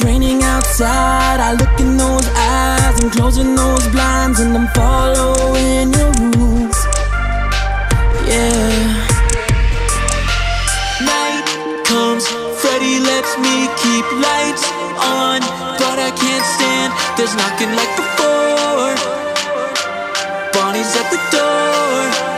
raining outside, I look in those eyes, I'm closing those blinds, and I'm following your rules. Yeah. Night comes, Freddy lets me keep lights on, but I can't stand, there's knocking like before. Bonnie's at the door.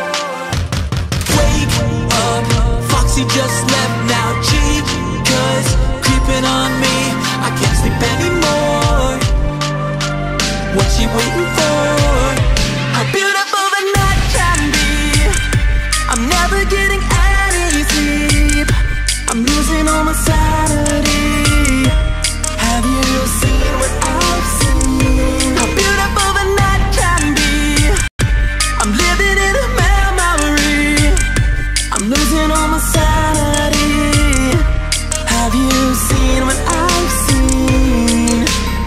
Wake up, Foxy just left now, cheap, 'cause creeping on me, I can't sleep anymore. What's she waiting for? How beautiful the night can be. I'm never getting any sleep. I'm losing all my sanity. Have you seen what I've seen? How beautiful the night can be. I'm living in a memory. I'm losing all my sanity. Have you seen what I've seen?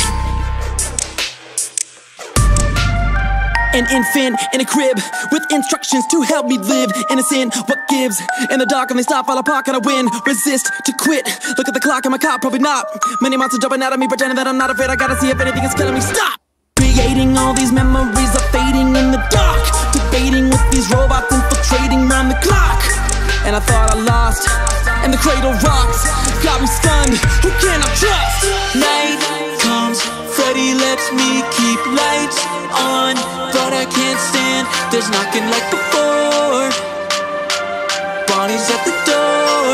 An infant in a crib with instructions to help me live. Innocent, what gives? In the dark and they stop, fall apart, can I win? Resist to quit. Look at the clock, am I caught? Probably not. Many months are jumping out of me, pretending that I'm not afraid. I gotta see if anything is killing me. Stop! Creating all these memories are fading in the dark. Debating with these robots infiltrating round the clock. And I thought I lost, and the cradle rocks. Got me stunned, who can I trust? Night comes, Freddy lets me keep lights on, but I can't stand, there's knocking like before. Bonnie's at the door.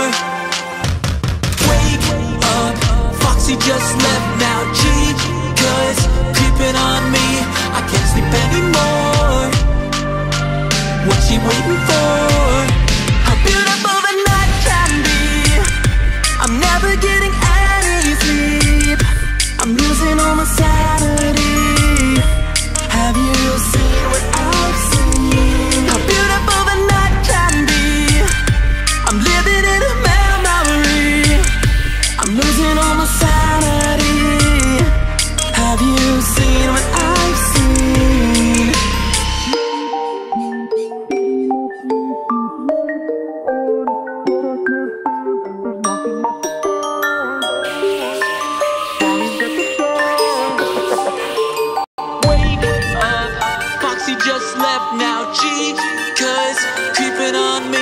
Wake up, Foxy just left now, gee, 'cause creeping on me, I can't sleep anymore. What's she waiting for? How beautiful the night can be. I'm never getting any sleep. I'm losing all my sanity. Have you seen what I've seen? How beautiful the night can be. I'm living in a memory. I'm losing all my sanity. Have you seen what I've seen? Wake up, Foxy just left now, gee, 'cause creeping on me,